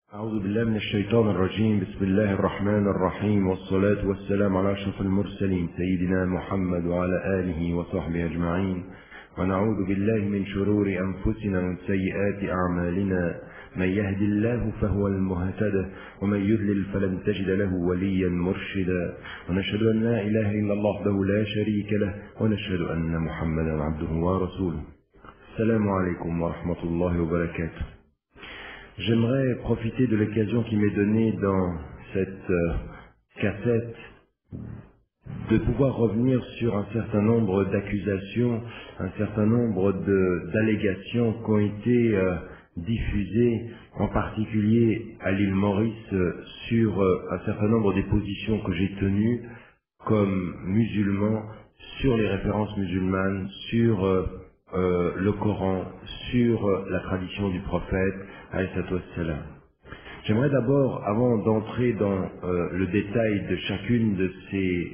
أعوذ بالله من الشيطان الرجيم. بسم الله الرحمن الرحيم، والصلاة والسلام على أشرف المرسلين سيدنا محمد وعلى آله وصحبه أجمعين. ونعوذ بالله من شرور أنفسنا ومن سيئات أعمالنا. من يهد الله فهو المهتدى، ومن يضلل فلن تجد له وليا مرشدا. ونشهد أن لا إله إلا الله وحده لا شريك له، ونشهد أن محمدا عبده ورسوله. السلام عليكم ورحمة الله وبركاته. J'aimerais profiter de l'occasion qui m'est donnée dans cette cassette de pouvoir revenir sur un certain nombre d'accusations, un certain nombre d'allégations qui ont été diffusées, en particulier à l'île Maurice, sur un certain nombre des positions que j'ai tenues comme musulman, sur les références musulmanes, sur le Coran, sur la tradition du prophète, alayhi wassalam. J'aimerais d'abord, avant d'entrer dans le détail de chacune de ces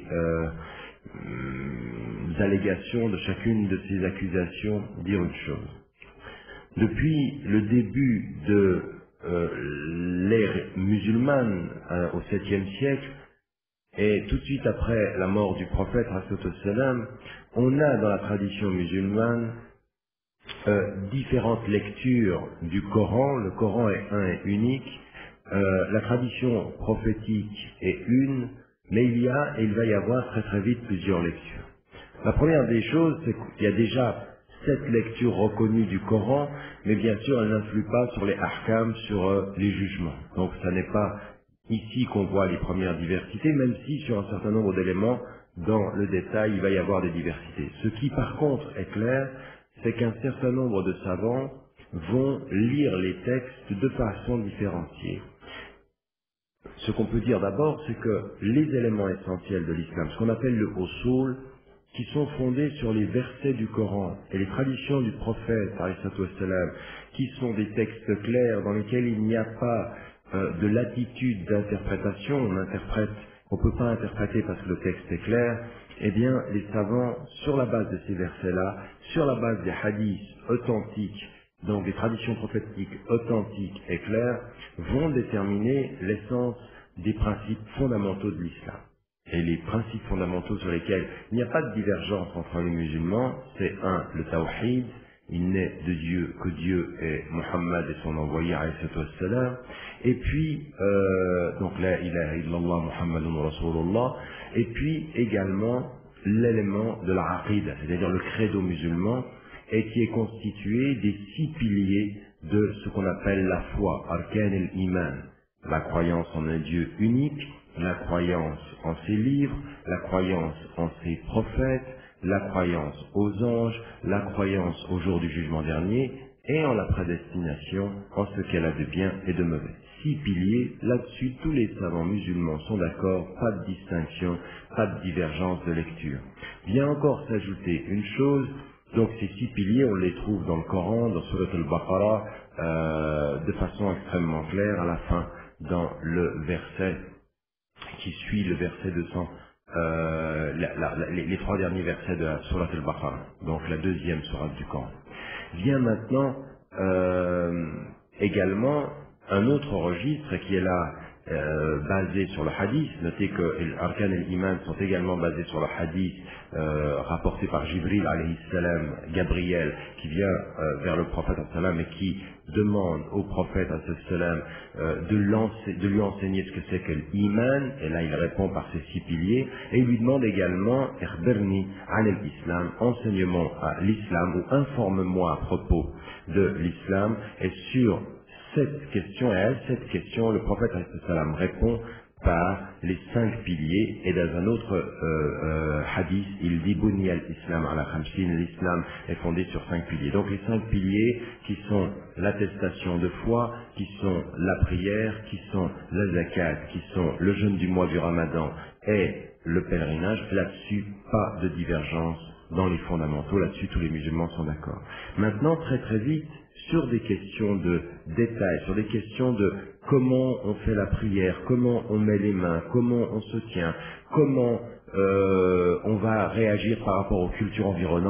allégations, de chacune de ces accusations, dire une chose. Depuis le début de l'ère musulmane au 7e siècle, et tout de suite après la mort du prophète, alayhi wassalam, on a dans la tradition musulmane différentes lectures du Coran. Le Coran est un et unique. La tradition prophétique est une, mais il va y avoir très très vite plusieurs lectures. La première des choses, c'est qu'il y a déjà 7 lectures reconnues du Coran, mais bien sûr, elles n'influent pas sur les ahkam, sur les jugements. Donc, ça n'est pas ici qu'on voit les premières diversités, même si sur un certain nombre d'éléments, dans le détail, il va y avoir des diversités. Ce qui, par contre, est clair, c'est qu'un certain nombre de savants vont lire les textes de façon différenciée. Ce qu'on peut dire d'abord, c'est que les éléments essentiels de l'islam, ce qu'on appelle le usul, qui sont fondés sur les versets du Coran et les traditions du prophète, alayhi wassalam, qui sont des textes clairs dans lesquels il n'y a pas de latitude d'interprétation, on ne peut pas interpréter parce que le texte est clair, eh bien, les savants, sur la base de ces versets-là, sur la base des hadiths authentiques, donc des traditions prophétiques authentiques et claires, vont déterminer l'essence des principes fondamentaux de l'islam. Et les principes fondamentaux sur lesquels il n'y a pas de divergence entre les musulmans, c'est le tawhid, il n'est de Dieu que Dieu et Muhammad et son envoyé, alayhi wassalam, et puis, donc la ilaha illallah Muhammadun Rasulullah, et puis également l'élément de la aqida, c'est-à-dire le credo musulman, et qui est constitué des 6 piliers de ce qu'on appelle la foi, arkan al-iman, la croyance en un Dieu unique, la croyance en ses livres, la croyance en ses prophètes, la croyance aux anges, la croyance au jour du jugement dernier, et en la prédestination, en ce qu'elle a de bien et de mauvais. 6 piliers, là-dessus tous les savants musulmans sont d'accord, pas de distinction, pas de divergence de lecture. Vient encore s'ajouter une chose, donc ces 6 piliers, on les trouve dans le Coran, dans Surat al-Baqarah, de façon extrêmement claire, à la fin, dans le verset qui suit le verset 200, les 3 derniers versets de la Surat al-Baqarah, donc la 2e sourate du Coran. Vient maintenant également un autre registre qui est là basé sur le hadith. Notez que les arkan et l'iman sont également basés sur le hadith rapporté par Jibril alayhi salam, Gabriel, qui vient vers le prophète alayhi salam et qui demande au prophète alayhi salam de lui enseigner ce que c'est que l'iman, et là il répond par ces 6 piliers, et il lui demande également ikhbirni an al-islam, enseignement à l'islam, ou informe-moi à propos de l'islam. Et sur cette question, et à cette question, le prophète alayhi salam répond par les 5 piliers, et dans un autre hadith, il dit Bunni al-Islam ala khamsin, l'islam est fondé sur 5 piliers. Donc les 5 piliers qui sont l'attestation de foi, qui sont la prière, qui sont la zakat, qui sont le jeûne du mois du Ramadan et le pèlerinage, là-dessus pas de divergence dans les fondamentaux, là-dessus tous les musulmans sont d'accord. Maintenant, très très vite, sur des questions de détail, sur des questions de comment on fait la prière, comment on met les mains, comment on se tient, comment on va réagir par rapport aux cultures environnantes,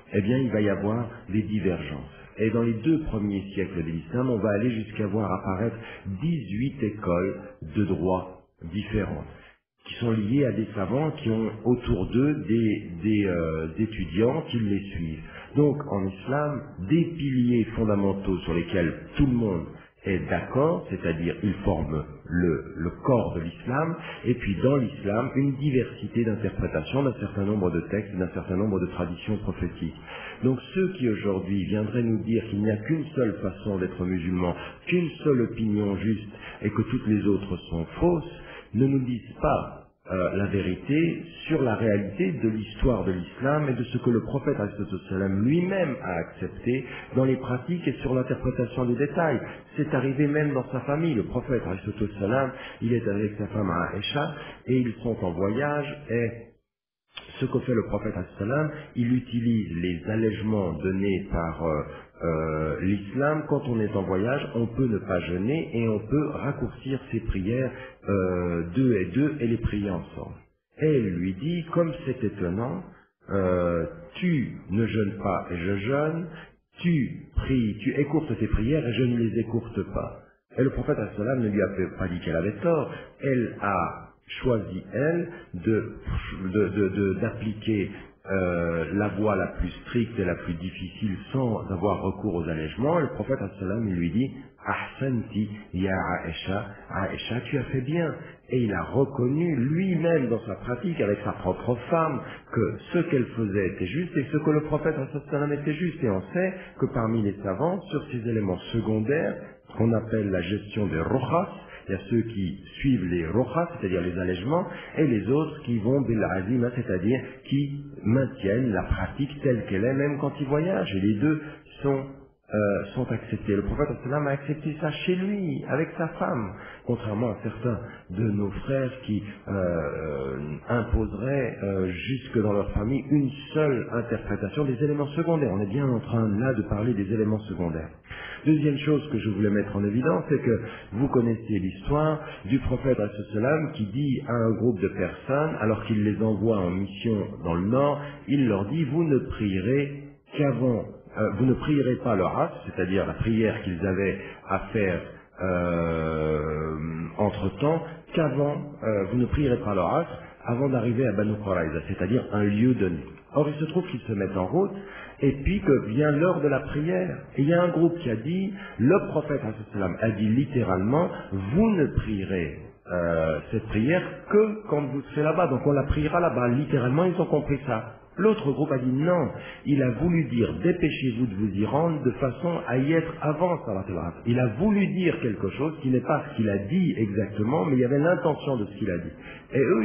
eh bien il va y avoir des divergences. Et dans les 2 premiers siècles de l'islam, on va aller jusqu'à voir apparaître 18 écoles de droit différentes, qui sont liées à des savants qui ont autour d'eux des étudiants qui les suivent. Donc en islam, des piliers fondamentaux sur lesquels tout le monde est d'accord, c'est-à-dire ils forment le corps de l'islam, et puis dans l'islam, une diversité d'interprétations d'un certain nombre de textes, d'un certain nombre de traditions prophétiques. Donc ceux qui aujourd'hui viendraient nous dire qu'il n'y a qu'une seule façon d'être musulman, qu'une seule opinion juste, et que toutes les autres sont fausses, ne nous disent pas la vérité sur la réalité de l'histoire de l'islam et de ce que le prophète lui-même a accepté dans les pratiques et sur l'interprétation des détails. C'est arrivé même dans sa famille. Le prophète, il est avec sa femme Aïcha et ils sont en voyage et ce que fait le prophète, il utilise les allègements donnés par l'islam. Quand on est en voyage, on peut ne pas jeûner et on peut raccourcir ses prières 2 et 2 et les prier ensemble. Et elle lui dit, comme c'est étonnant, tu ne jeûnes pas et je jeûne, tu pries, tu écourtes tes prières et je ne les écourte pas. Et le prophète ne lui a pas dit qu'elle avait tort, elle a choisi, elle, d'appliquer la voie la plus stricte et la plus difficile sans avoir recours aux allègements. Et le prophète il lui dit « Ahsanti ya Aïcha, Aïcha, tu as fait bien ». Et il a reconnu lui-même dans sa pratique avec sa propre femme que ce qu'elle faisait était juste et ce que le prophète était juste. Et on sait que parmi les savants, sur ces éléments secondaires qu'on appelle la gestion des rochas, il y a ceux qui suivent les rochas, c'est-à-dire les allègements, et les autres qui vont bil azima, c'est-à-dire qui maintiennent la pratique telle qu'elle est, même quand ils voyagent. Et les deux sont acceptés. Le prophète a accepté ça chez lui, avec sa femme, contrairement à certains de nos frères qui imposeraient jusque dans leur famille une seule interprétation des éléments secondaires. On est bien en train là de parler des éléments secondaires. Deuxième chose que je voulais mettre en évidence, c'est que vous connaissez l'histoire du prophète qui dit à un groupe de personnes, alors qu'il les envoie en mission dans le nord, il leur dit, vous ne prierez pas leur asr, c'est-à-dire la prière qu'ils avaient à faire entre-temps, vous ne prierez pas leur asr avant d'arriver à Banu Qurayza, c'est-à-dire un lieu donné. Or, il se trouve qu'ils se mettent en route, et puis que vient l'heure de la prière. Et il y a un groupe qui a dit, le prophète a dit littéralement, vous ne prierez cette prière que quand vous serez là-bas, donc on la priera là-bas. Littéralement, ils ont compris ça. L'autre groupe a dit non, il a voulu dire dépêchez-vous de vous y rendre de façon à y être avant Salat al-Asr. Il a voulu dire quelque chose qui n'est pas ce qu'il a dit exactement, mais il y avait l'intention de ce qu'il a dit. Et eux,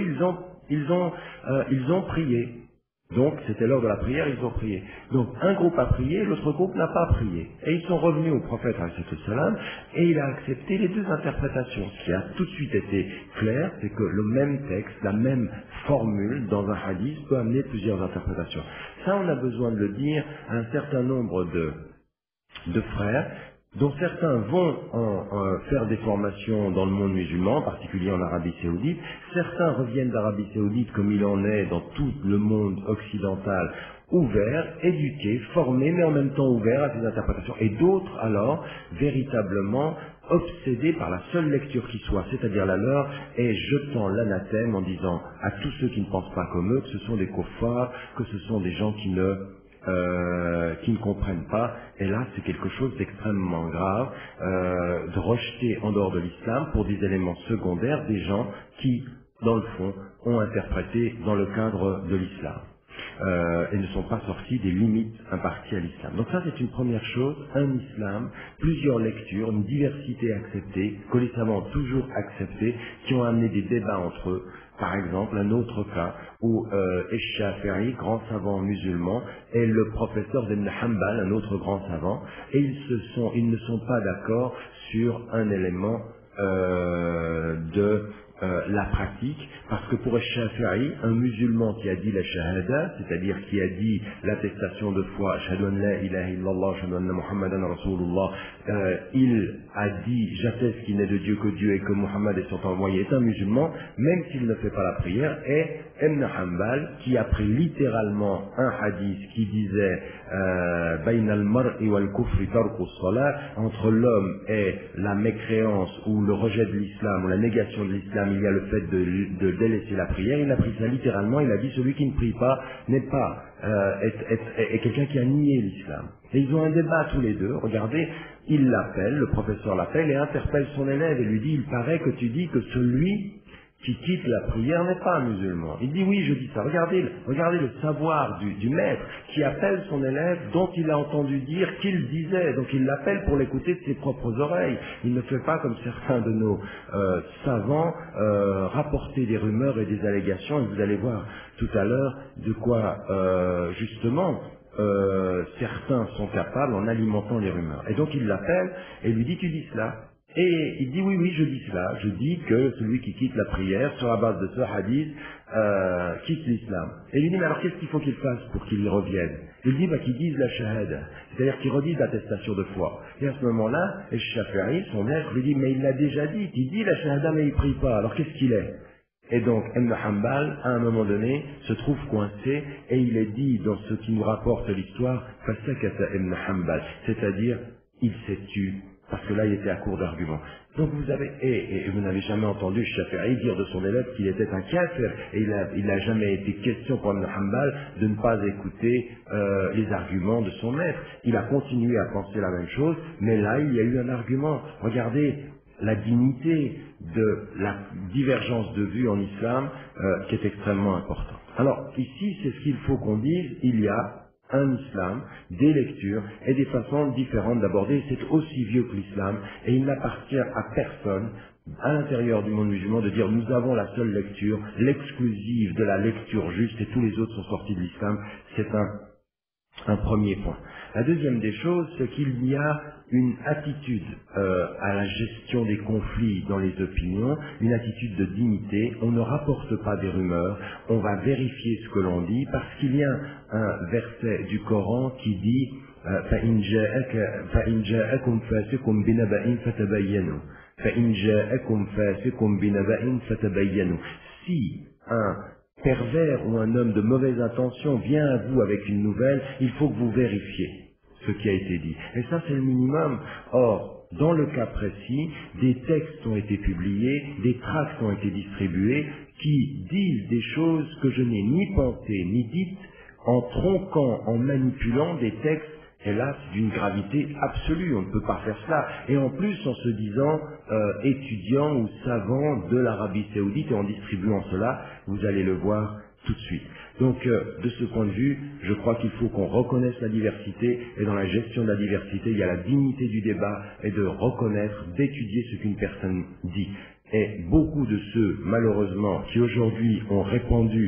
ils ont prié. Donc, c'était l'heure de la prière, ils ont prié. Donc, un groupe a prié, l'autre groupe n'a pas prié. Et ils sont revenus au prophète, et il a accepté les deux interprétations. Ce qui a tout de suite été clair, c'est que le même texte, la même formule dans un hadith peut amener plusieurs interprétations. Ça, on a besoin de le dire à un certain nombre de frères, dont certains vont faire des formations dans le monde musulman, en particulier en Arabie Saoudite. Certains reviennent d'Arabie Saoudite comme il en est dans tout le monde occidental, ouverts, éduqués, formés, mais en même temps ouverts à ces interprétations. Et d'autres, alors, véritablement obsédés par la seule lecture qui soit, c'est-à-dire la leur, et jetant l'anathème en disant à tous ceux qui ne pensent pas comme eux que ce sont des koffars, que ce sont des gens qui ne comprennent pas, et là c'est quelque chose d'extrêmement grave, de rejeter en dehors de l'islam pour des éléments secondaires des gens qui, dans le fond, ont interprété dans le cadre de l'islam. Et ne sont pas sortis des limites imparties à l'islam. Donc ça c'est une première chose, un islam, plusieurs lectures, une diversité acceptée, que les savants ont toujours accepté, qui ont amené des débats entre eux. Par exemple, un autre cas où Esh-Shafi'i, grand savant musulman, et le professeur d'Ibn Hanbal, un autre grand savant, et ils ne sont pas d'accord sur un élément la pratique, parce que pour Shafi'i, un musulman qui a dit la shahada, c'est-à-dire qui a dit l'attestation de foi, ashhadu an la ilaha illallah, ashhadu anna Muhammadan Rasulullah, il a dit j'atteste qu'il n'est de Dieu que Dieu et que Muhammad est son envoyé, est un musulman, même s'il ne fait pas la prière, et Ibn Hanbal, qui a pris littéralement un hadith qui disait Bayn al-mar'i wal kufri tarku as-salat, entre l'homme et la mécréance ou le rejet de l'islam ou la négation de l'islam, il y a le fait de délaisser la prière. Il a pris ça littéralement, il a dit celui qui ne prie pas n'est pas est quelqu'un qui a nié l'islam. Et ils ont un débat tous les deux, regardez, il l'appelle, le professeur l'appelle et interpelle son élève et lui dit il paraît que tu dis que celui qui quitte la prière n'est pas un musulman. Il dit oui, je dis ça. Regardez le savoir du maître qui appelle son élève dont il a entendu dire qu'il disait. Donc il l'appelle pour l'écouter de ses propres oreilles. Il ne fait pas comme certains de nos savants rapporter des rumeurs et des allégations. Et vous allez voir tout à l'heure de quoi justement certains sont capables en alimentant les rumeurs. Et donc il l'appelle et lui dit tu dis cela. Et il dit oui, je dis cela. Je dis que celui qui quitte la prière, sur la base de ce hadith, quitte l'islam. Et il lui dit, mais alors qu'est-ce qu'il faut qu'il fasse pour qu'il y revienne? Il dit, qu'il dise la shahada, c'est-à-dire qu'il redise l'attestation de foi. Et à ce moment-là, le Shafi'i, son maître, lui dit, mais il l'a déjà dit, il dit la shahada, mais il prie pas, alors qu'est-ce qu'il est? Et donc, Ibn Hanbal, à un moment donné, se trouve coincé, et il est dit, dans ce qui nous rapporte l'histoire, fasakata Ibn Hanbal, c'est-à-dire, il s'est tu. Parce que là, il était à court d'arguments. Donc vous avez, et vous n'avez jamais entendu Shafi'i dire de son élève qu'il était un kafir, et il n'a jamais été question pour Ibn Hanbal de ne pas écouter les arguments de son maître. Il a continué à penser la même chose, mais là, il y a eu un argument. Regardez la dignité de la divergence de vue en islam qui est extrêmement importante. Alors, ici, c'est ce qu'il faut qu'on dise, il y a un islam, des lectures et des façons différentes d'aborder. C'est aussi vieux que l'islam et il n'appartient à personne à l'intérieur du monde musulman de dire nous avons la seule lecture, l'exclusive de la lecture juste et tous les autres sont sortis de l'islam. C'est un premier point. La deuxième des choses, c'est qu'il y a une attitude à la gestion des conflits dans les opinions, une attitude de dignité. On ne rapporte pas des rumeurs, on va vérifier ce que l'on dit, parce qu'il y a un verset du Coran qui dit فَإِنْ جَاءَكُمْ فَاسِقٌ بِنَبَإٍ فَتَبَيَّنُوا فَإِنْ جَاءَكُمْ فَاسِقٌ بِنَبَإٍ فَتَبَيَّنُوا. Si un pervers ou un homme de mauvaise intention vient à vous avec une nouvelle, il faut que vous vérifiez ce qui a été dit. Et ça, c'est le minimum. Or, dans le cas précis, des textes ont été publiés, des tracts ont été distribués qui disent des choses que je n'ai ni pensées ni dites en tronquant, en manipulant des textes. Et là, c'est d'une gravité absolue, on ne peut pas faire cela. Et en plus, en se disant étudiant ou savant de l'Arabie Saoudite et en distribuant cela, vous allez le voir tout de suite. Donc, de ce point de vue, je crois qu'il faut qu'on reconnaisse la diversité, et dans la gestion de la diversité, il y a la dignité du débat, et de reconnaître, d'étudier ce qu'une personne dit. Et beaucoup de ceux, malheureusement, qui aujourd'hui ont répandu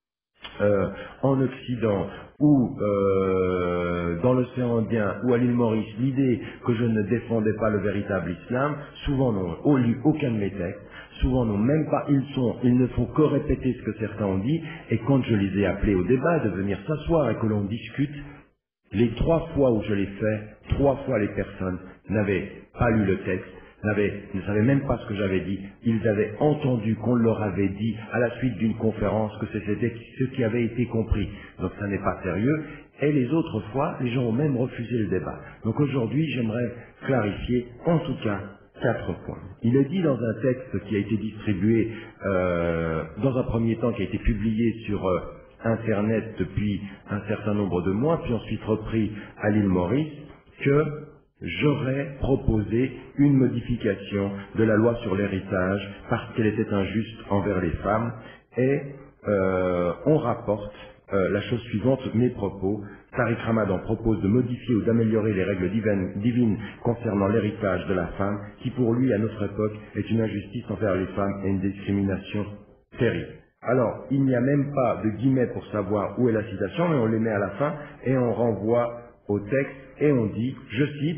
en Occident ou dans l'océan Indien ou à l'île Maurice l'idée que je ne défendais pas le véritable islam, souvent n'ont lu aucun de mes textes, souvent n'ont même pas, ils ne font que répéter ce que certains ont dit, et quand je les ai appelés au débat de venir s'asseoir et que l'on discute, les 3 fois où je l'ai fait, 3 fois les personnes n'avaient pas lu le texte, ne savaient même pas ce que j'avais dit. Ils avaient entendu qu'on leur avait dit à la suite d'une conférence que c'était ce qui avait été compris. Donc ça n'est pas sérieux. Et les autres fois, les gens ont même refusé le débat. Donc aujourd'hui, j'aimerais clarifier en tout cas 4 points. Il est dit dans un texte qui a été distribué dans un premier temps, qui a été publié sur Internet depuis un certain nombre de mois, puis ensuite repris à l'île Maurice, que j'aurais proposé une modification de la loi sur l'héritage parce qu'elle était injuste envers les femmes, et on rapporte la chose suivante, mes propos. Tariq Ramadan propose de modifier ou d'améliorer les règles divines concernant l'héritage de la femme, qui pour lui, à notre époque, est une injustice envers les femmes et une discrimination terrible. Alors, il n'y a même pas de guillemets pour savoir où est la citation, mais on les met à la fin et on renvoie au texte et on dit, je cite,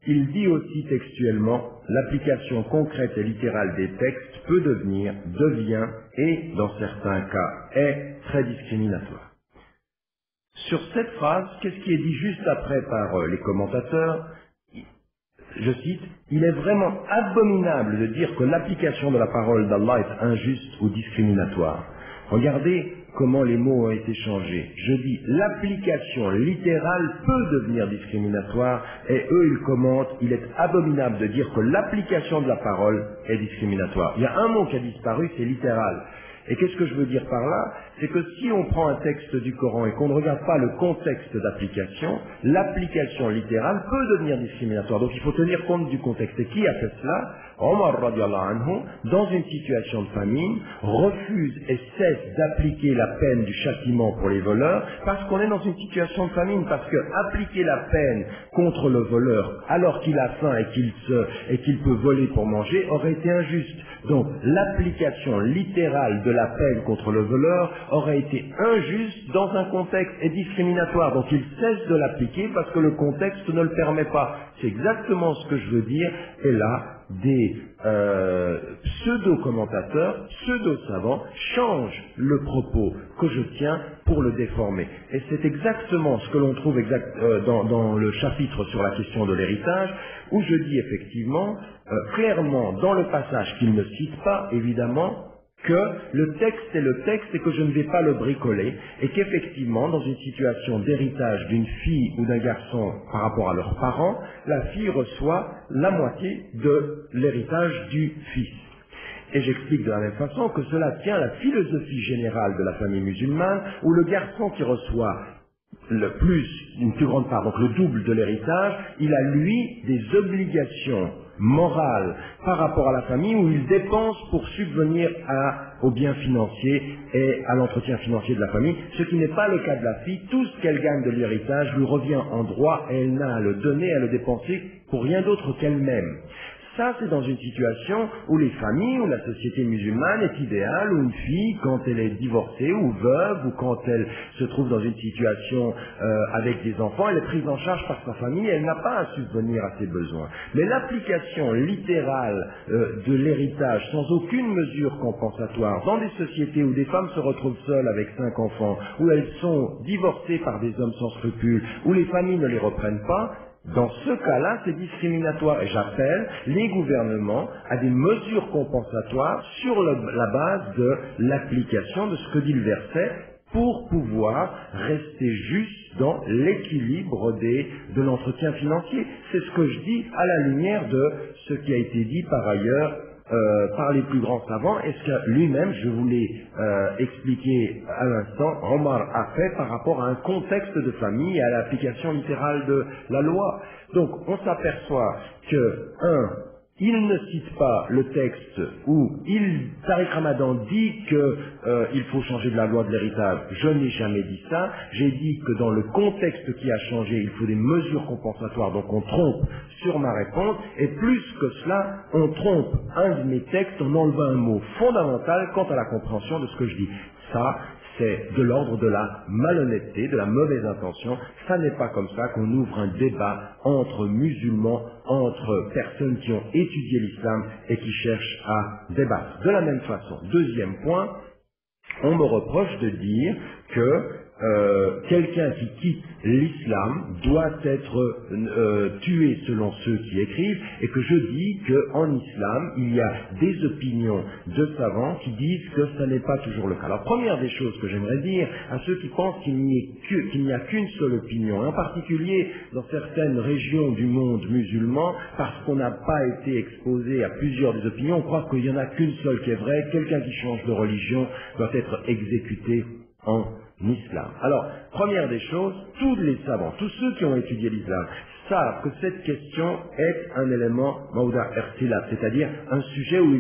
il dit aussi textuellement, l'application concrète et littérale des textes peut devenir, devient et, dans certains cas, est très discriminatoire. Sur cette phrase, qu'est-ce qui est dit juste après par les commentateurs? Je cite, « Il est vraiment abominable de dire que l'application de la parole d'Allah est injuste ou discriminatoire. » Regardez comment les mots ont été changés. Je dis, l'application littérale peut devenir discriminatoire, et eux, ils commentent, il est abominable de dire que l'application de la parole est discriminatoire. Il y a un mot qui a disparu, c'est littéral. Et qu'est-ce que je veux dire par là? C'est que si on prend un texte du Coran et qu'on ne regarde pas le contexte d'application, l'application littérale peut devenir discriminatoire. Donc il faut tenir compte du contexte. Et qui a fait cela? Omar radiallahu anhu, dans une situation de famine, refuse et cesse d'appliquer la peine du châtiment pour les voleurs parce qu'on est dans une situation de famine, parce que appliquer la peine contre le voleur alors qu'il a faim et qu'il peut voler pour manger aurait été injuste. Donc l'application littérale de la peine contre le voleur aurait été injuste dans un contexte et discriminatoire. Donc il cesse de l'appliquer parce que le contexte ne le permet pas. C'est exactement ce que je veux dire. Et là, des pseudo-commentateurs, pseudo-savants changent le propos que je tiens pour le déformer. Et c'est exactement ce que l'on trouve dans le chapitre sur la question de l'héritage, où je dis effectivement, clairement, dans le passage qu'il ne cite pas, évidemment, que le texte est le texte et que je ne vais pas le bricoler, et qu'effectivement, dans une situation d'héritage d'une fille ou d'un garçon par rapport à leurs parents, la fille reçoit la moitié de l'héritage du fils. Et j'explique de la même façon que cela tient à la philosophie générale de la famille musulmane, où le garçon qui reçoit une plus grande part, donc le double de l'héritage, il a lui des obligations morales par rapport à la famille où il dépense pour subvenir aux biens financiers et à l'entretien financier de la famille, ce qui n'est pas le cas de la fille. Tout ce qu'elle gagne de l'héritage lui revient en droit et elle n'a à le donner, à le dépenser pour rien d'autre qu'elle-même. Ça, c'est dans une situation où les familles, où la société musulmane est idéale, où une fille, quand elle est divorcée ou veuve, ou quand elle se trouve dans une situation avec des enfants, elle est prise en charge par sa famille et elle n'a pas à subvenir à ses besoins. Mais l'application littérale de l'héritage, sans aucune mesure compensatoire, dans des sociétés où des femmes se retrouvent seules avec 5 enfants, où elles sont divorcées par des hommes sans scrupules, où les familles ne les reprennent pas, dans ce cas-là, c'est discriminatoire et j'appelle les gouvernements à des mesures compensatoires sur la base de l'application de ce que dit le verset pour pouvoir rester juste dans l'équilibre de l'entretien financier. C'est ce que je dis à la lumière de ce qui a été dit par ailleurs par les plus grands savants, et ce que lui-même, je vous l'ai expliqué à l'instant, Omar a fait par rapport à un contexte de famille et à l'application littérale de la loi. Donc, on s'aperçoit que, il ne cite pas le texte où Tariq Ramadan dit qu'il faut changer de la loi de l'héritage. Je n'ai jamais dit ça. J'ai dit que dans le contexte qui a changé, il faut des mesures compensatoires. Donc on trompe sur ma réponse. Et plus que cela, on trompe un de mes textes en enlevant un mot fondamental quant à la compréhension de ce que je dis. Ça, c'est de l'ordre de la malhonnêteté, de la mauvaise intention. Ça n'est pas comme ça qu'on ouvre un débat entre musulmans, entre personnes qui ont étudié l'islam et qui cherchent à débattre. De la même façon, deuxième point, on me reproche de dire que quelqu'un qui quitte l'islam doit être tué selon ceux qui écrivent, et que je dis qu'en islam, il y a des opinions de savants qui disent que ce n'est pas toujours le cas. Alors, première des choses que j'aimerais dire à ceux qui pensent qu'il n'y a qu'une seule opinion, en particulier dans certaines régions du monde musulman, parce qu'on n'a pas été exposé à plusieurs des opinions, on croit qu'il n'y en a qu'une seule qui est vraie. Quelqu'un qui change de religion doit être exécuté en islam. Alors, première des choses, tous les savants, tous ceux qui ont étudié l'islam, savent que cette question est un élément mawda' ikhtilaf, c'est-à-dire un sujet où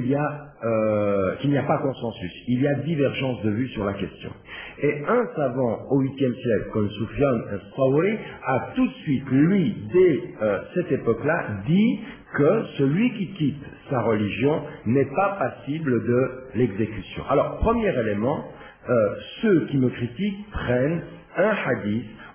qu'il n'y a pas consensus. Il y a divergence de vues sur la question. Et un savant au 8e siècle, comme Sufyan al-Thawri, a tout de suite, lui, dès cette époque-là, dit que celui qui quitte sa religion n'est pas passible de l'exécution. Alors, premier élément, ceux qui me critiquent prennent un hadith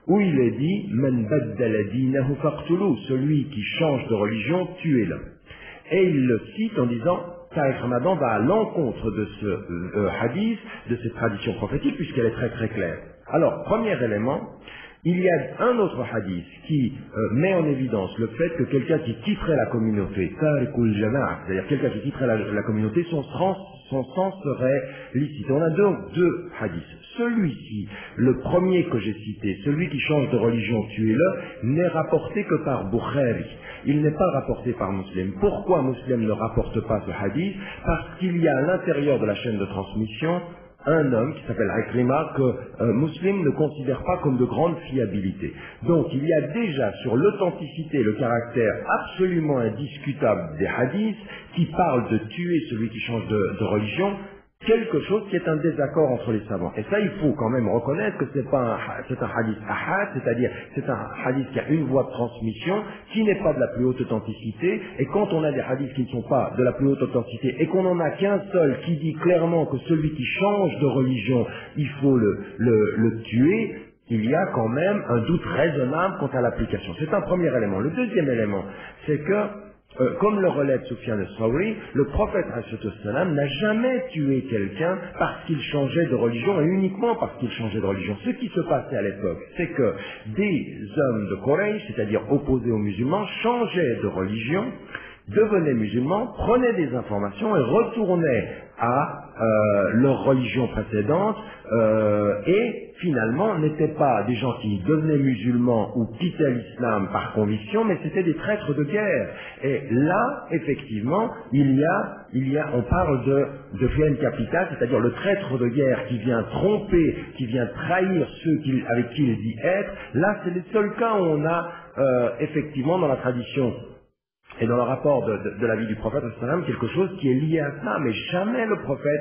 où il est dit « Man baddala dinahu faqtulu » celui qui change de religion, tuez-le. Et il le cite en disant Tariq Ramadan va à l'encontre de ce hadith, de cette tradition prophétique, puisqu'elle est très très claire. Alors, premier élément, il y a un autre hadith qui met en évidence le fait que quelqu'un qui quitterait la communauté, tariqul jama'a, c'est-à-dire quelqu'un qui quitterait la communauté, son sang serait licite. On a donc deux hadiths. Celui-ci, le premier que j'ai cité, celui qui change de religion, tuez-le, n'est rapporté que par Bukhari. Il n'est pas rapporté par Muslim. Pourquoi Muslim ne rapporte pas ce hadith? Parce qu'il y a à l'intérieur de la chaîne de transmission un homme qui s'appelle Ikrima que Muslim ne considère pas comme de grande fiabilité. Donc il y a déjà sur l'authenticité, le caractère absolument indiscutable des hadiths qui parlent de tuer celui qui change de religion, quelque chose qui est un désaccord entre les savants. Et ça, il faut quand même reconnaître que c'est un hadith ahad, c'est-à-dire c'est un hadith qui a une voie de transmission, qui n'est pas de la plus haute authenticité, et quand on a des hadiths qui ne sont pas de la plus haute authenticité, et qu'on n'en a qu'un seul qui dit clairement que celui qui change de religion, il faut le tuer, il y a quand même un doute raisonnable quant à l'application. C'est un premier élément. Le deuxième élément, c'est que comme le relève Sufyan al-Thawri, le prophète n'a jamais tué quelqu'un parce qu'il changeait de religion et uniquement parce qu'il changeait de religion. Ce qui se passait à l'époque, c'est que des hommes de Quraysh, c'est-à-dire opposés aux musulmans, changeaient de religion, devenaient musulmans, prenaient des informations et retournaient à leur religion précédente et finalement n'étaient pas des gens qui devenaient musulmans ou quittaient l'islam par conviction, mais c'était des traîtres de guerre. Et là, effectivement, on parle de fi'l capital, c'est-à-dire le traître de guerre qui vient tromper, qui vient trahir ceux avec qui il dit être. Là, c'est les seuls cas où on a effectivement dans la tradition et dans le rapport de la vie du prophète, quelque chose qui est lié à ça, mais jamais le prophète,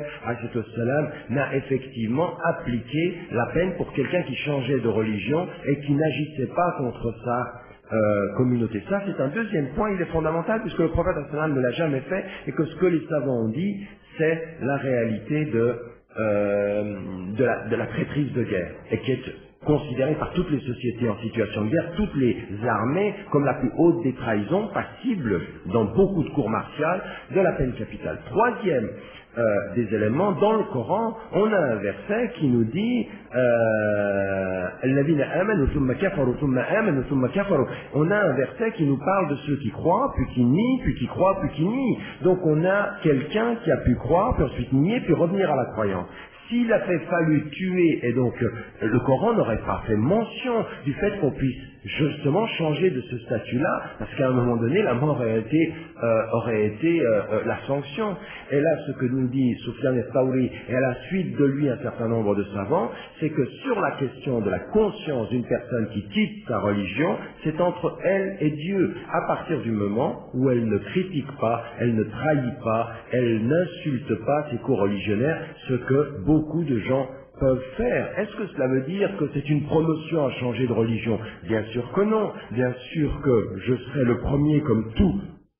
n'a effectivement appliqué la peine pour quelqu'un qui changeait de religion et qui n'agissait pas contre sa communauté. Ça, c'est un deuxième point, il est fondamental, puisque le prophète ne l'a jamais fait, et que ce que les savants ont dit, c'est la réalité de la traîtrise de guerre, et qui est considéré par toutes les sociétés en situation de guerre, toutes les armées, comme la plus haute des trahisons, passible dans beaucoup de cours martiales de la peine capitale. Troisième des éléments, dans le Coran, on a un verset qui nous dit on a un verset qui nous parle de ceux qui croient, puis qui nient, puis qui croient, puis qui nient. Donc on a quelqu'un qui a pu croire, puis ensuite nier, puis revenir à la croyance. S'il avait fallu tuer, et donc le Coran n'aurait pas fait mention du fait qu'on puisse justement changer de ce statut-là, parce qu'à un moment donné, la mort aurait été la sanction. Et là, ce que nous dit Sufyan al-Thawri, et à la suite de lui un certain nombre de savants, c'est que sur la question de la conscience d'une personne qui quitte sa religion, c'est entre elle et Dieu. À partir du moment où elle ne critique pas, elle ne trahit pas, elle n'insulte pas ses co-religionnaires, ce que beaucoup de gens peuvent faire. Est-ce que cela veut dire que c'est une promotion à changer de religion? Bien sûr que non. Bien sûr que je serai le premier, comme tous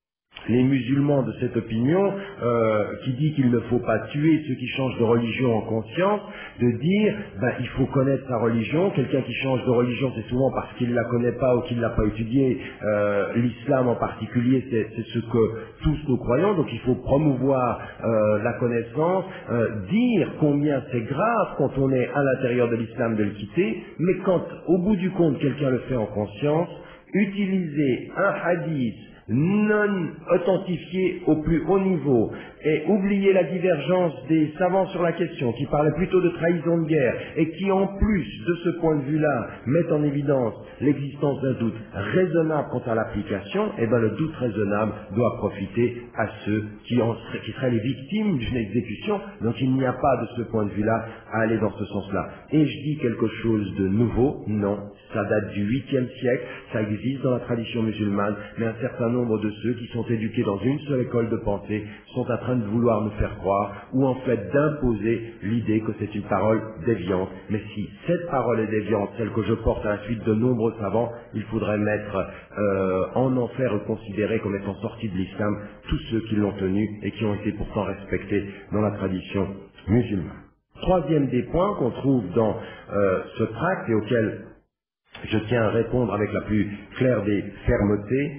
les musulmans de cette opinion, qui dit qu'il ne faut pas tuer ceux qui changent de religion en conscience, de dire, il faut connaître sa religion. Quelqu'un qui change de religion, c'est souvent parce qu'il ne la connaît pas ou qu'il ne l'a pas étudiée. L'islam en particulier, c'est ce que tous nous croyons, donc il faut promouvoir la connaissance, dire combien c'est grave quand on est à l'intérieur de l'islam de le quitter, mais quand, au bout du compte, quelqu'un le fait en conscience, utiliser un hadith non authentifié au plus haut niveau et oublier la divergence des savants sur la question qui parlaient plutôt de trahison de guerre et qui en plus de ce point de vue-là mettent en évidence l'existence d'un doute raisonnable quant à l'application, le doute raisonnable doit profiter à ceux qui seraient les victimes d'une exécution. Donc il n'y a pas de ce point de vue-là à aller dans ce sens-là. Et je dis quelque chose de nouveau? Non, ça date du 8e siècle, ça existe dans la tradition musulmane, mais un certain nombre de ceux qui sont éduqués dans une seule école de pensée sont en train de vouloir nous faire croire, ou en fait d'imposer l'idée que c'est une parole déviante. Mais si cette parole est déviante, celle que je porte à la suite de nombreux savants, il faudrait mettre en enfer et considérer comme étant sortis de l'islam tous ceux qui l'ont tenu et qui ont été pourtant respectés dans la tradition musulmane. Troisième des points qu'on trouve dans ce tract et auquel je tiens à répondre avec la plus claire des fermetés.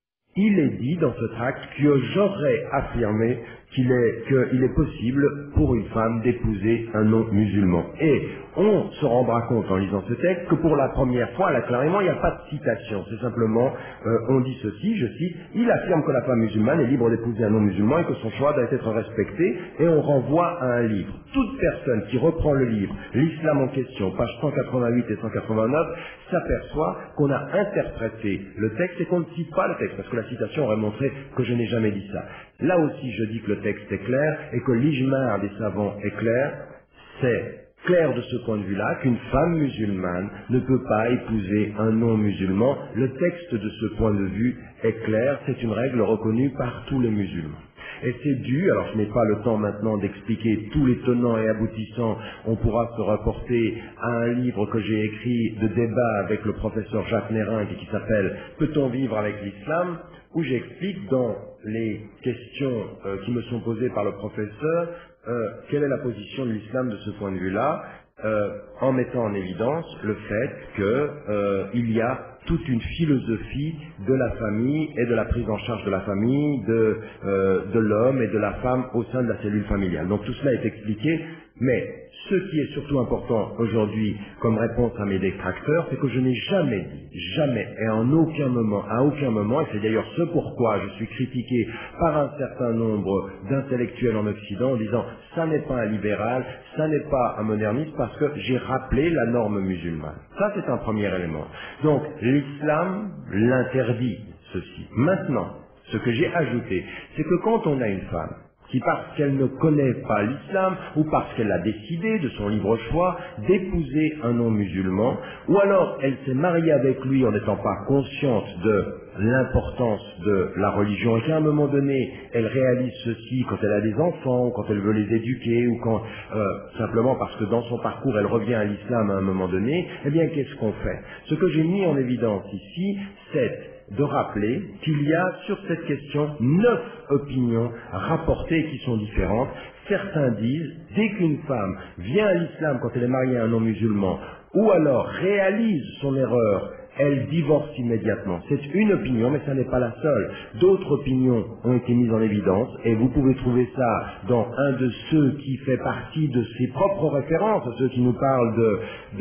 Il est dit dans ce tract que j'aurais affirmé qu'il est possible pour une femme d'épouser un non-musulman. Et on se rendra compte en lisant ce texte que pour la première fois, là clairement, il n'y a pas de citation. C'est simplement, on dit ceci, je cite, il affirme que la femme musulmane est libre d'épouser un non-musulman et que son choix doit être respecté, et on renvoie à un livre. Toute personne qui reprend le livre, l'Islam en question, pages 188 et 189, s'aperçoit qu'on a interprété le texte et qu'on ne cite pas le texte, parce que la citation aurait montré que je n'ai jamais dit ça. Là aussi, je dis que le texte est clair et que l'ijma' des savants est clair. C'est clair de ce point de vue-là qu'une femme musulmane ne peut pas épouser un non-musulman. Le texte de ce point de vue est clair. C'est une règle reconnue par tous les musulmans. Et c'est dû, alors je n'ai pas le temps maintenant d'expliquer tous les tenants et aboutissants, on pourra se reporter à un livre que j'ai écrit de débat avec le professeur Jacques Nérin qui s'appelle « Peut-on vivre avec l'islam ?», où j'explique dans les questions qui me sont posées par le professeur quelle est la position de l'islam de ce point de vue-là, en mettant en évidence le fait qu'il y a toute une philosophie de la famille et de la prise en charge de la famille, de l'homme et de la femme au sein de la cellule familiale. Donc tout cela est expliqué, mais ce qui est surtout important aujourd'hui comme réponse à mes détracteurs, c'est que je n'ai jamais dit, jamais et à aucun moment, et c'est d'ailleurs ce pourquoi je suis critiqué par un certain nombre d'intellectuels en Occident en disant ça n'est pas un libéral, ça n'est pas un moderniste, parce que j'ai rappelé la norme musulmane. Ça c'est un premier élément. Donc l'islam l'interdit ceci. Maintenant, ce que j'ai ajouté, c'est que quand on a une femme qui, parce qu'elle ne connaît pas l'islam, ou parce qu'elle a décidé de son libre choix d'épouser un non-musulman, ou alors elle s'est mariée avec lui en n'étant pas consciente de l'importance de la religion, et qu'à un moment donné, elle réalise ceci quand elle a des enfants, ou quand elle veut les éduquer, ou quand, simplement parce que dans son parcours, elle revient à l'islam à un moment donné, eh bien, qu'est-ce qu'on fait? Ce que j'ai mis en évidence ici, c'est de rappeler qu'il y a sur cette question 9 opinions rapportées qui sont différentes. Certains disent, dès qu'une femme vient à l'islam quand elle est mariée à un non-musulman, ou alors réalise son erreur, elle divorce immédiatement. C'est une opinion, mais ça n'est pas la seule. D'autres opinions ont été mises en évidence, et vous pouvez trouver ça dans un de ceux qui fait partie de ses propres références, ceux qui nous parlent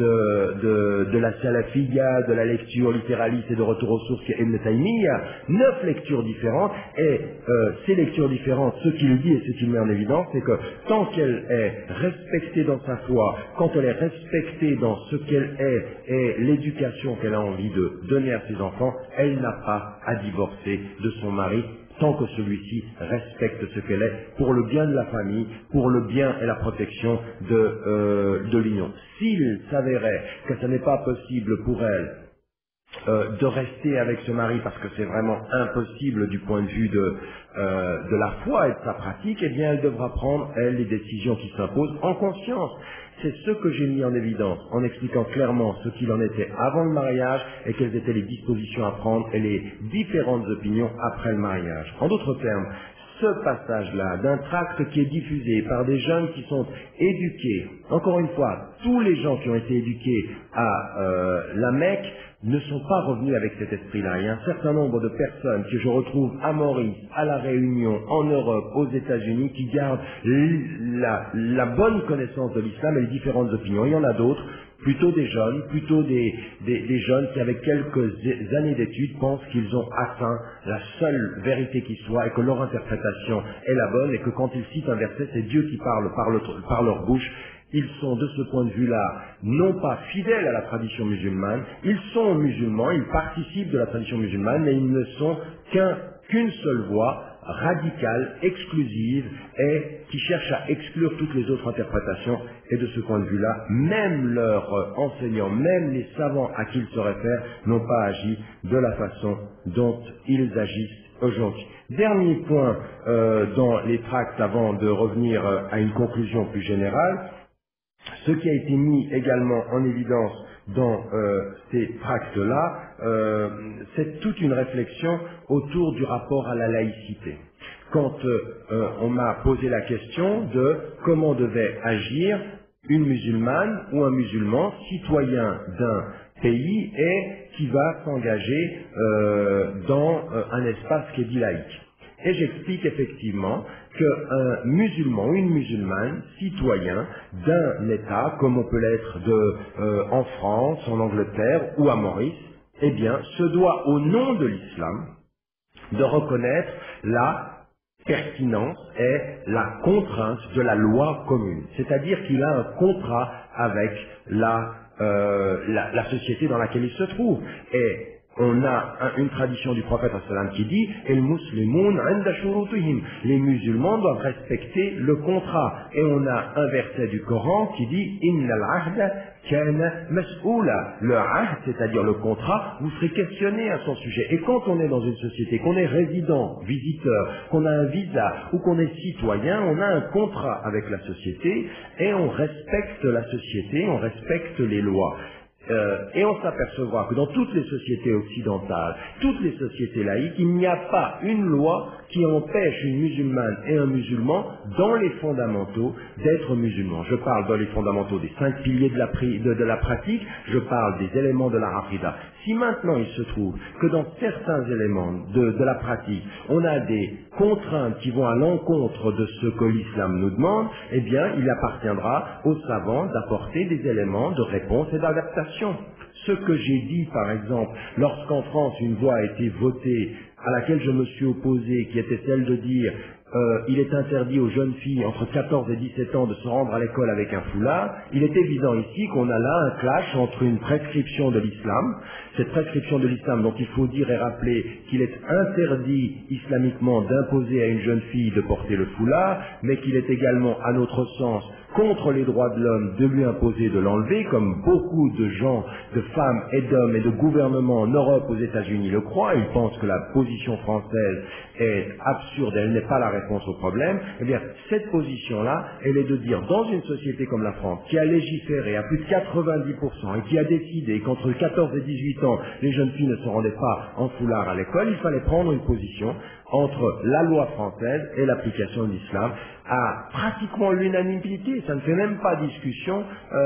de la salafiyya, de la lecture littéraliste et de retour aux sources, qui est Ibn Taymiyyah. 9 lectures différentes, et ces lectures différentes, ce qu'il dit et ce qu'il met en évidence, c'est que tant qu'elle est respectée dans sa foi, quand elle est respectée dans ce qu'elle est et l'éducation qu'elle a envie de donner à ses enfants, elle n'a pas à divorcer de son mari tant que celui-ci respecte ce qu'elle est pour le bien de la famille, pour le bien et la protection de l'union. S'il s'avérait que ce n'est pas possible pour elle de rester avec ce mari parce que c'est vraiment impossible du point de vue de la foi et de sa pratique, eh bien elle devra prendre, elle, les décisions qui s'imposent en conscience. C'est ce que j'ai mis en évidence en expliquant clairement ce qu'il en était avant le mariage et quelles étaient les dispositions à prendre et les différentes opinions après le mariage. En d'autres termes, ce passage-là d'un tract qui est diffusé par des jeunes qui sont éduqués, encore une fois, tous les gens qui ont été éduqués à la Mecque ne sont pas revenus avec cet esprit-là. Il y a un certain nombre de personnes que je retrouve à Maurice, à La Réunion, en Europe, aux États-Unis, qui gardent la bonne connaissance de l'islam et les différentes opinions. Il y en a d'autres, plutôt des jeunes, des jeunes qui, avec quelques années d'études, pensent qu'ils ont atteint la seule vérité qui soit et que leur interprétation est la bonne et que quand ils citent un verset, c'est Dieu qui parle par leur bouche. Ils sont de ce point de vue-là non pas fidèles à la tradition musulmane, ils sont musulmans, ils participent de la tradition musulmane, mais ils ne sont qu'une seule voie radicale, exclusive, et qui cherche à exclure toutes les autres interprétations. Et de ce point de vue-là, même leurs enseignants, même les savants à qui ils se réfèrent, n'ont pas agi de la façon dont ils agissent aujourd'hui. Dernier point dans les tracts avant de revenir à une conclusion plus générale. Ce qui a été mis également en évidence dans ces tracts-là, c'est toute une réflexion autour du rapport à la laïcité. Quand on m'a posé la question de comment devait agir une musulmane ou un musulman, citoyen d'un pays et qui va s'engager dans un espace qui est dit laïque. Et j'explique effectivement qu'un musulman ou une musulmane, citoyen d'un État, comme on peut l'être en France, en Angleterre ou à Maurice, eh bien, se doit au nom de l'islam de reconnaître la pertinence et la contrainte de la loi commune. C'est-à-dire qu'il a un contrat avec la société dans laquelle il se trouve. Et on a une tradition du prophète qui dit « El muslimoun inda shurutihim » les musulmans doivent respecter le contrat. Et on a un verset du Coran qui dit « Inna al-ahda kana mas'oula » le ahd, c'est-à-dire le contrat, vous serez questionné à son sujet. Et quand on est dans une société, qu'on est résident, visiteur, qu'on a un visa ou qu'on est citoyen, on a un contrat avec la société et on respecte la société, on respecte les lois. Et on s'apercevra que dans toutes les sociétés occidentales, toutes les sociétés laïques, il n'y a pas une loi qui empêche une musulmane et un musulman, dans les fondamentaux, d'être musulmans. Je parle dans les fondamentaux des 5 piliers de la pratique, je parle des éléments de la rafida. Si maintenant il se trouve que dans certains éléments de la pratique, on a des contraintes qui vont à l'encontre de ce que l'islam nous demande, eh bien, il appartiendra aux savants d'apporter des éléments de réponse et d'adaptation. Ce que j'ai dit, par exemple, lorsqu'en France une loi a été votée à laquelle je me suis opposé, qui était celle de dire il est interdit aux jeunes filles entre 14 et 17 ans de se rendre à l'école avec un foulard, il est évident ici qu'on a là un clash entre une prescription de l'islam, cette prescription de l'islam dont il faut dire et rappeler qu'il est interdit islamiquement d'imposer à une jeune fille de porter le foulard, mais qu'il est également, à notre sens, contre les droits de l'homme de lui imposer de l'enlever, comme beaucoup de gens, de femmes et d'hommes et de gouvernements en Europe, aux États-Unis le croient. Ils pensent que la position française est absurde, elle n'est pas la réponse au problème. Eh bien, cette position-là, elle est de dire, dans une société comme la France, qui a légiféré à plus de 90% et qui a décidé qu'entre 14 et 18 ans, les jeunes filles ne se rendaient pas en foulard à l'école, il fallait prendre une position entre la loi française et l'application de l'islam à pratiquement l'unanimité, ça ne fait même pas discussion.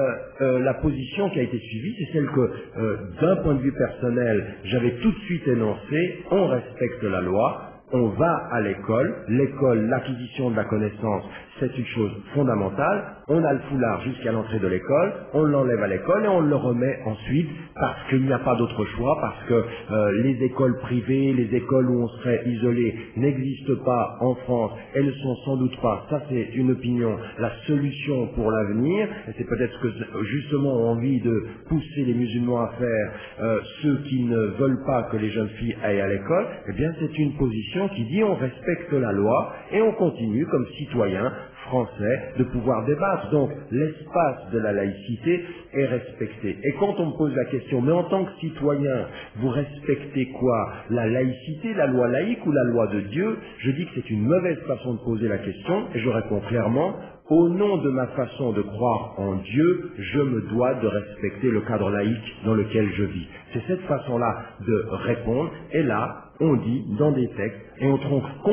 La position qui a été suivie, c'est celle que, d'un point de vue personnel, j'avais tout de suite énoncée: on respecte la loi, on va à l'école, l'acquisition de la connaissance, c'est une chose fondamentale. On a le foulard jusqu'à l'entrée de l'école, on l'enlève à l'école et on le remet ensuite parce qu'il n'y a pas d'autre choix, parce que les écoles privées, les écoles où on serait isolé n'existent pas en France, elles ne sont sans doute pas, ça c'est une opinion, la solution pour l'avenir, et c'est peut-être ce que justement ont envie de pousser les musulmans à faire, ceux qui ne veulent pas que les jeunes filles aillent à l'école. Eh bien c'est une position qui dit on respecte la loi et on continue comme citoyen français de pouvoir débattre. Donc l'espace de la laïcité est respecté. Et quand on me pose la question, mais en tant que citoyen, vous respectez quoi? La laïcité, la loi laïque ou la loi de Dieu? Je dis que c'est une mauvaise façon de poser la question et je réponds clairement: au nom de ma façon de croire en Dieu, je me dois de respecter le cadre laïque dans lequel je vis. C'est cette façon-là de répondre. Et là, on dit dans des textes, et on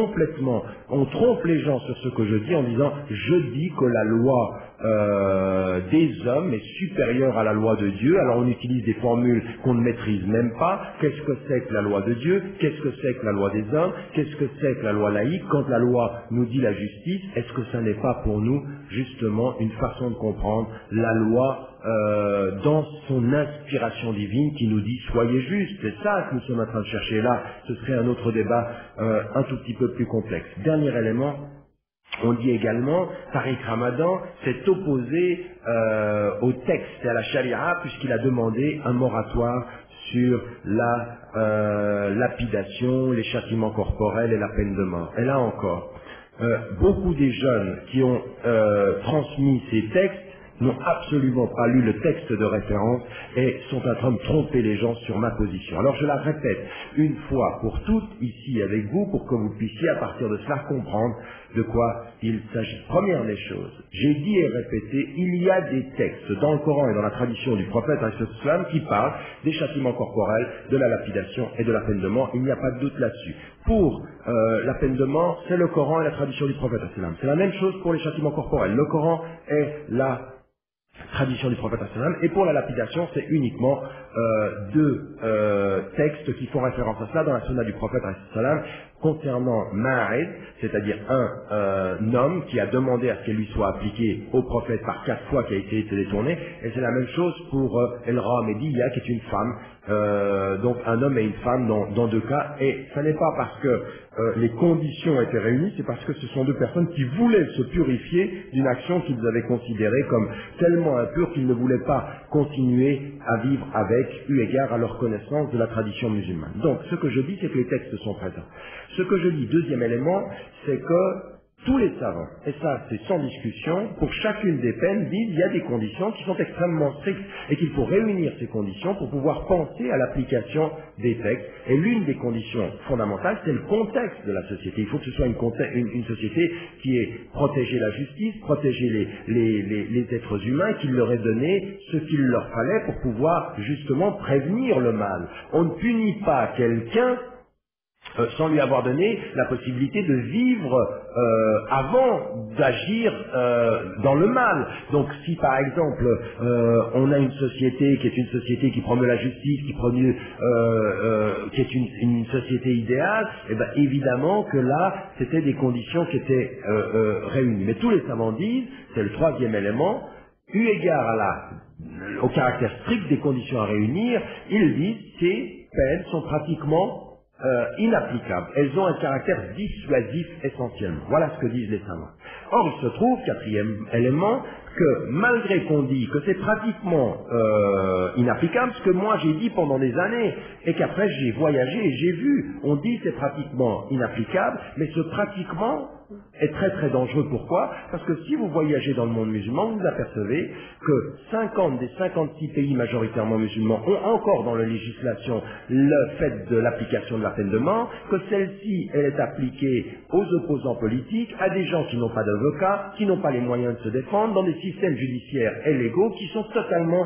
trompe les gens sur ce que je dis en disant: je dis que la loi des hommes est supérieure à la loi de Dieu. Alors on utilise des formules qu'on ne maîtrise même pas. Qu'est-ce que c'est que la loi de Dieu? Qu'est-ce que c'est que la loi des hommes? Qu'est-ce que c'est que la loi laïque? Quand la loi nous dit la justice, est-ce que ça n'est pas pour nous justement une façon de comprendre la loi dans son inspiration divine qui nous dit soyez justes? C'est ça que nous sommes en train de chercher. Là, ce serait un autre débat un tout petit peu plus complexe. Dernier élément, on dit également, Tariq Ramadan s'est opposé au texte et à la charia puisqu'il a demandé un moratoire sur la lapidation, les châtiments corporels et la peine de mort. Et là encore, beaucoup des jeunes qui ont transmis ces textes n'ont absolument pas lu le texte de référence et sont en train de tromper les gens sur ma position. Alors je la répète une fois pour toutes ici avec vous pour que vous puissiez à partir de cela comprendre de quoi il s'agit. Première des choses, j'ai dit et répété, il y a des textes dans le Coran et dans la tradition du prophète ﷺ qui parlent des châtiments corporels, de la lapidation et de la peine de mort. Il n'y a pas de doute là-dessus. Pour la peine de mort, c'est le Coran et la tradition du prophète ﷺ. C'est la même chose pour les châtiments corporels. Le Coran est la tradition du prophète sallam, et pour la lapidation, c'est uniquement deux textes qui font référence à cela dans la sunna du prophète sallam concernant Ma'id, c'est-à-dire un homme qui a demandé à ce qu'elle lui soit appliquée au prophète par 4 fois qui a été détourné, et c'est la même chose pour El-Ramediya, qui est une femme, donc un homme et une femme dans 2 cas, et ce n'est pas parce que les conditions étaient réunies, c'est parce que ce sont 2 personnes qui voulaient se purifier d'une action qu'ils avaient considérée comme tellement impure qu'ils ne voulaient pas continuer à vivre avec, eu égard à leur connaissance de la tradition musulmane. Donc, ce que je dis, c'est que les textes sont présents. Ce que je dis, deuxième élément, c'est que tous les savants, et ça c'est sans discussion, pour chacune des peines disent qu'il y a des conditions qui sont extrêmement strictes et qu'il faut réunir ces conditions pour pouvoir penser à l'application des textes. Et l'une des conditions fondamentales, c'est le contexte de la société. Il faut que ce soit une société qui ait protégé la justice, protégé les êtres humains, qui leur ait donné ce qu'il leur fallait pour pouvoir justement prévenir le mal. On ne punit pas quelqu'un sans lui avoir donné la possibilité de vivre avant d'agir dans le mal. Donc si par exemple on a une société qui est une société qui promeut la justice, qui est une société idéale, eh bien évidemment que là c'était des conditions qui étaient réunies. Mais tous les savants disent, c'est le troisième élément, eu égard au caractère strict des conditions à réunir, ils disent que ces peines sont pratiquement inapplicables. Elles ont un caractère dissuasif essentiellement. Voilà ce que disent les savants. Or, il se trouve, quatrième élément, que malgré qu'on dit que c'est pratiquement inapplicable, ce que moi j'ai dit pendant des années, et qu'après j'ai voyagé et j'ai vu, on dit c'est pratiquement inapplicable, mais ce pratiquement est très très dangereux. Pourquoi? Parce que si vous voyagez dans le monde musulman, vous apercevez que 50 des 56 pays majoritairement musulmans ont encore dans leur législation le fait de l'application de la peine de mort, que celle-ci elle est appliquée aux opposants politiques, à des gens qui n'ont pas d'avocat, qui n'ont pas les moyens de se défendre, dans des systèmes judiciaires et légaux qui sont totalement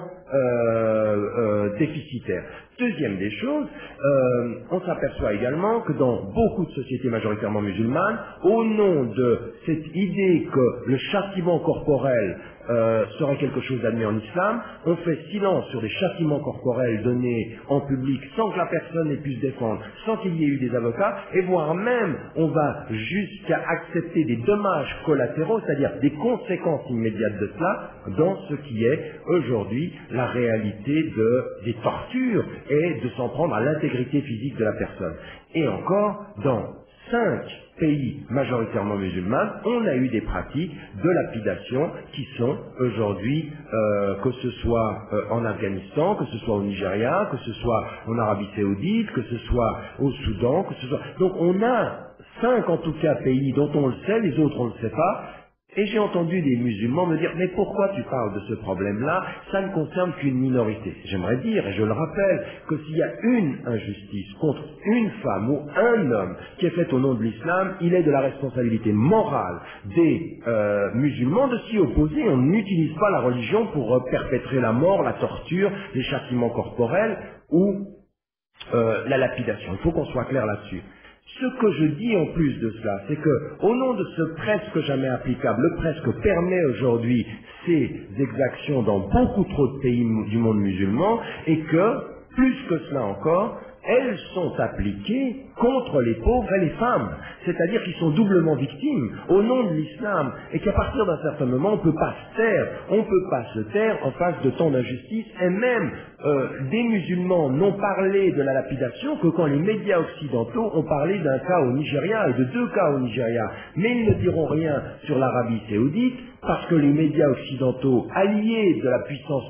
déficitaires. Deuxième des choses, on s'aperçoit également que dans beaucoup de sociétés majoritairement musulmanes, au nom de cette idée que le châtiment corporel serait quelque chose d'admis en islam, on fait silence sur des châtiments corporels donnés en public sans que la personne ait pu se défendre, sans qu'il y ait eu des avocats, et voire même on va jusqu'à accepter des dommages collatéraux, c'est-à-dire des conséquences immédiates de cela, dans ce qui est aujourd'hui la réalité des tortures et de s'en prendre à l'intégrité physique de la personne. Et encore, dans 5 pays majoritairement musulmans, on a eu des pratiques de lapidation qui sont aujourd'hui, que ce soit en Afghanistan, que ce soit au Nigeria, que ce soit en Arabie Saoudite, que ce soit au Soudan, que ce soit... Donc on a 5 en tout cas pays dont on le sait, les autres on ne le sait pas. Et j'ai entendu des musulmans me dire « Mais pourquoi tu parles de ce problème-là? Ça ne concerne qu'une minorité. » J'aimerais dire, et je le rappelle, que s'il y a une injustice contre une femme ou un homme qui est faite au nom de l'islam, il est de la responsabilité morale des musulmans de s'y opposer. On n'utilise pas la religion pour perpétrer la mort, la torture, les châtiments corporels ou la lapidation. Il faut qu'on soit clair là-dessus. Ce que je dis en plus de cela, c'est que, au nom de ce presque jamais applicable, le presque permet aujourd'hui ces exactions dans beaucoup trop de pays du monde musulman, et que, plus que cela encore, elles sont appliquées contre les pauvres et les femmes. C'est-à-dire qu'ils sont doublement victimes au nom de l'islam, et qu'à partir d'un certain moment, on ne peut pas se taire en face de tant d'injustice, et même des musulmans n'ont parlé de la lapidation que quand les médias occidentaux ont parlé d'un cas au Nigeria et de 2 cas au Nigeria. Mais ils ne diront rien sur l'Arabie Saoudite, parce que les médias occidentaux, alliés de la puissance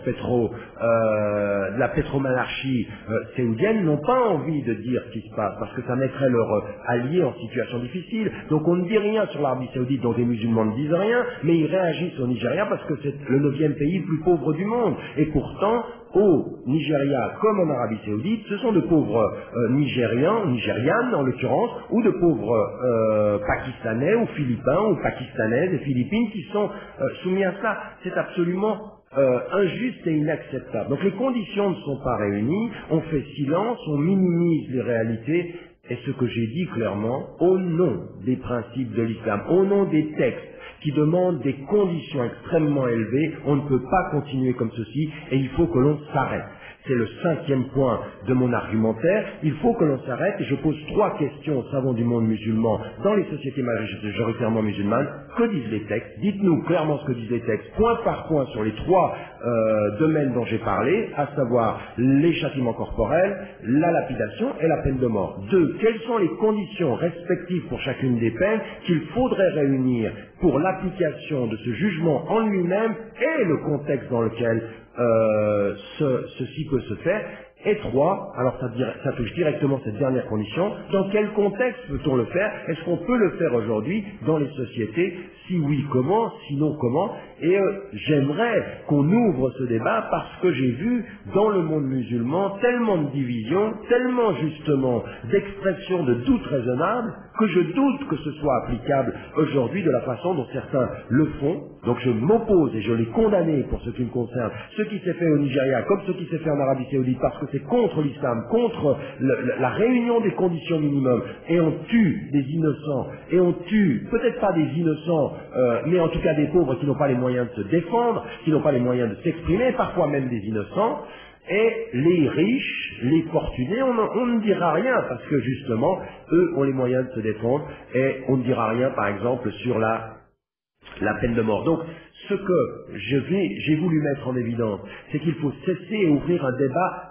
de la pétromonarchie saoudienne, n'ont pas envie de dire ce qui se passe, parce que ça mettrait leurs alliés en situation difficile. Donc on ne dit rien sur l'Arabie Saoudite, dont les musulmans ne disent rien, mais ils réagissent au Nigeria parce que c'est le 9e pays le plus pauvre du monde. Et pourtant, au Nigeria comme en Arabie Saoudite, ce sont de pauvres Nigérianes en l'occurrence, ou de pauvres Pakistanais ou Philippins ou Pakistanaises et Philippines qui sont soumis à cela. C'est absolument injuste et inacceptable. Donc les conditions ne sont pas réunies, on fait silence, on minimise les réalités, et ce que j'ai dit clairement, au nom des principes de l'islam, au nom des textes qui demande des conditions extrêmement élevées. On ne peut pas continuer comme ceci et il faut que l'on s'arrête. C'est le 5e point de mon argumentaire. Il faut que l'on s'arrête et je pose 3 questions aux savants du monde musulman dans les sociétés majoritairement musulmanes. Que disent les textes? Dites-nous clairement ce que disent les textes, point par point, sur les 3 domaines dont j'ai parlé, à savoir les châtiments corporels, la lapidation et la peine de mort. 2. Quelles sont les conditions respectives pour chacune des peines qu'il faudrait réunir pour l'application de ce jugement en lui-même et le contexte dans lequel ceci peut se faire. Et 3, alors ça touche directement cette dernière condition, dans quel contexte peut-on le faire? Est-ce qu'on peut le faire aujourd'hui dans les sociétés? Si oui, comment? Sinon, comment? Et j'aimerais qu'on ouvre ce débat parce que j'ai vu dans le monde musulman tellement de divisions, tellement justement d'expressions de doute raisonnable, que je doute que ce soit applicable aujourd'hui de la façon dont certains le font. Donc je m'oppose et je l'ai condamné pour ce qui me concerne, ce qui s'est fait au Nigeria comme ce qui s'est fait en Arabie Saoudite, parce que c'est contre l'islam, contre la réunion des conditions minimum, et on tue des innocents, et on tue peut-être pas des innocents, mais en tout cas des pauvres qui n'ont pas les moyens de se défendre, qui n'ont pas les moyens de s'exprimer, parfois même des innocents. Et les riches, les fortunés, on ne dira rien, parce que justement, eux ont les moyens de se défendre, et on ne dira rien, par exemple, sur la peine de mort. Donc, ce que j'ai voulu mettre en évidence, c'est qu'il faut cesser et ouvrir un débat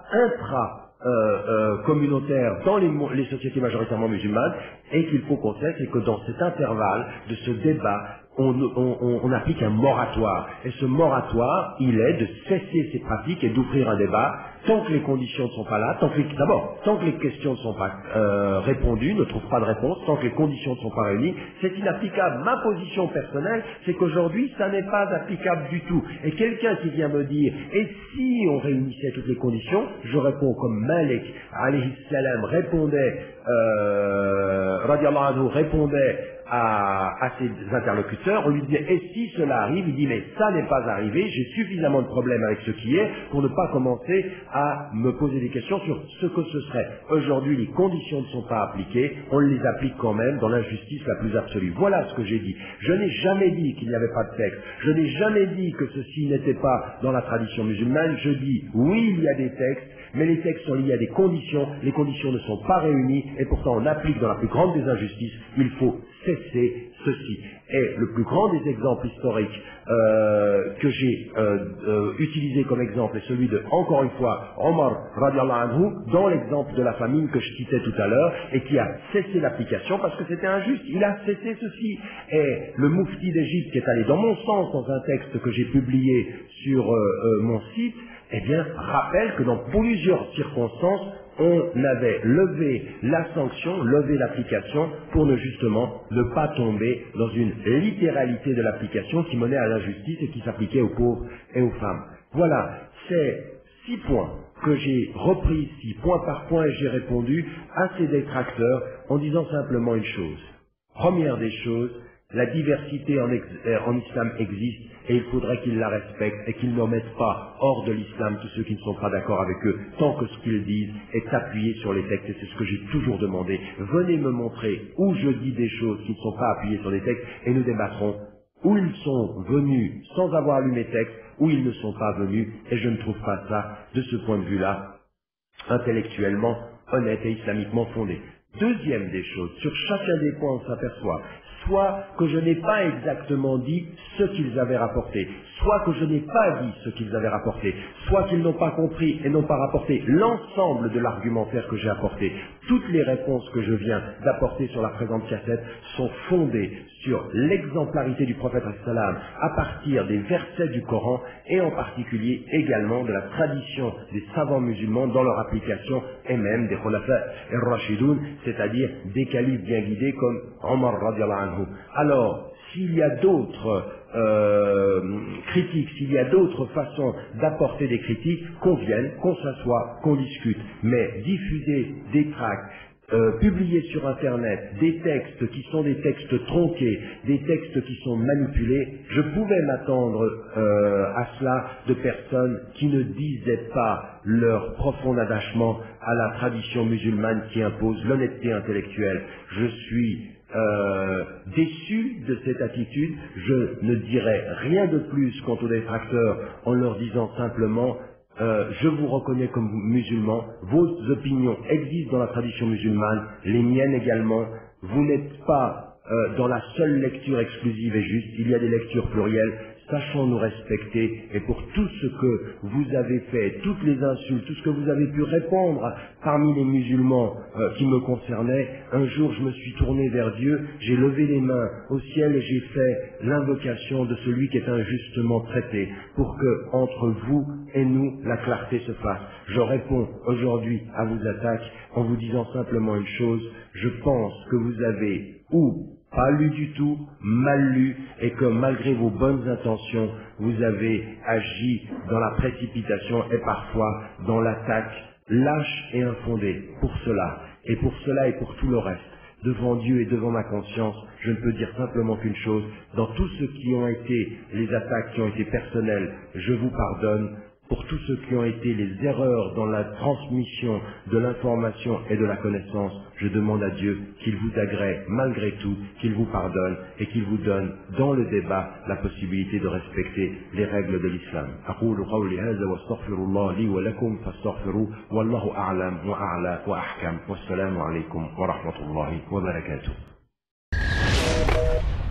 communautaire dans les sociétés majoritairement musulmanes, et qu'il faut qu'on cesse, et que dans cet intervalle de ce débat, on applique un moratoire. Et ce moratoire, il est de cesser ces pratiques et d'ouvrir un débat tant que les conditions ne sont pas là, tant que les questions ne sont pas répondues, ne trouvent pas de réponse, tant que les conditions ne sont pas réunies, c'est inapplicable. Ma position personnelle, c'est qu'aujourd'hui, ça n'est pas applicable du tout. Et quelqu'un qui vient me dire, et si on réunissait toutes les conditions, je réponds comme Malik, alayhi salam, répondait, radiallahu anhu, répondait à ses interlocuteurs, on lui disait, et si cela arrive? Il dit, mais ça n'est pas arrivé, j'ai suffisamment de problèmes avec ce qui est pour ne pas commencer à me poser des questions sur ce que ce serait. Aujourd'hui, les conditions ne sont pas appliquées, on les applique quand même dans l'injustice la plus absolue. Voilà ce que j'ai dit. Je n'ai jamais dit qu'il n'y avait pas de texte, je n'ai jamais dit que ceci n'était pas dans la tradition musulmane, je dis, oui, il y a des textes, mais les textes sont liés à des conditions, les conditions ne sont pas réunies, et pourtant on applique dans la plus grande des injustices, il faut cesser ceci. Et le plus grand des exemples historiques que j'ai utilisé comme exemple est celui de, encore une fois, Omar radiallahu anhu, dans l'exemple de la famine que je citais tout à l'heure, et qui a cessé l'application parce que c'était injuste. Il a cessé ceci. Et le Moufti d'Égypte, qui est allé dans mon sens dans un texte que j'ai publié sur mon site, eh bien, rappelle que dans plusieurs circonstances, on avait levé la sanction, levé l'application pour justement ne pas tomber dans une littéralité de l'application qui menait à l'injustice et qui s'appliquait aux pauvres et aux femmes. Voilà, c'est 6 points que j'ai repris ici, point par point, et j'ai répondu à ces détracteurs en disant simplement une chose. Première des choses, la diversité en islam existe et il faudrait qu'ils la respectent et qu'ils ne mettent pas hors de l'islam tous ceux qui ne sont pas d'accord avec eux, tant que ce qu'ils disent est appuyé sur les textes, et c'est ce que j'ai toujours demandé. Venez me montrer où je dis des choses qui ne sont pas appuyées sur les textes et nous débattrons où ils sont venus sans avoir lu mes textes, où ils ne sont pas venus, et je ne trouve pas ça, de ce point de vue-là, intellectuellement honnête et islamiquement fondé. Deuxième des choses, sur chacun des points on s'aperçoit soit que je n'ai pas exactement dit ce qu'ils avaient rapporté, soit que je n'ai pas dit ce qu'ils avaient rapporté, soit qu'ils n'ont pas compris et n'ont pas rapporté l'ensemble de l'argumentaire que j'ai apporté. Toutes les réponses que je viens d'apporter sur la présente cassette sont fondées sur l'exemplarité du prophète sallam à partir des versets du Coran et en particulier également de la tradition des savants musulmans dans leur application et même des khulafa ar-rashidoun, c'est-à-dire des califes bien guidés comme Omar radiallahu anhu. Alors, s'il y a d'autres critiques, s'il y a d'autres façons d'apporter des critiques, qu'on vienne, qu'on s'assoie, qu'on discute, mais diffuser des tracts, publier sur Internet des textes qui sont des textes tronqués, des textes qui sont manipulés, je pouvais m'attendre à cela de personnes qui ne disaient pas leur profond attachement à la tradition musulmane qui impose l'honnêteté intellectuelle. Je suis déçus de cette attitude. Je ne dirai rien de plus quant aux détracteurs en leur disant simplement je vous reconnais comme musulmans, vos opinions existent dans la tradition musulmane, les miennes également, vous n'êtes pas dans la seule lecture exclusive et juste, il y a des lectures plurielles, sachons nous respecter, et pour tout ce que vous avez fait, toutes les insultes, tout ce que vous avez pu répondre parmi les musulmans qui me concernaient, un jour je me suis tourné vers Dieu, j'ai levé les mains au ciel et j'ai fait l'invocation de celui qui est injustement traité, pour que entre vous et nous la clarté se fasse. Je réponds aujourd'hui à vos attaques en vous disant simplement une chose, je pense que vous avez ou pas lu du tout, mal lu, et que malgré vos bonnes intentions, vous avez agi dans la précipitation et parfois dans l'attaque lâche et infondée. Pour cela et pour tout le reste, devant Dieu et devant ma conscience, je ne peux dire simplement qu'une chose, dans tout ce qui ont été les attaques qui ont été personnelles, je vous pardonne. Pour tous ceux qui ont été les erreurs dans la transmission de l'information et de la connaissance, je demande à Dieu qu'il vous agrée malgré tout, qu'il vous pardonne et qu'il vous donne dans le débat la possibilité de respecter les règles de l'islam. أقول قولي هذا واستغفر الله لي ولكم فاستغفروه والله أعلم وأعلى وأحكم والسلام عليكم ورحمة الله وبركاته.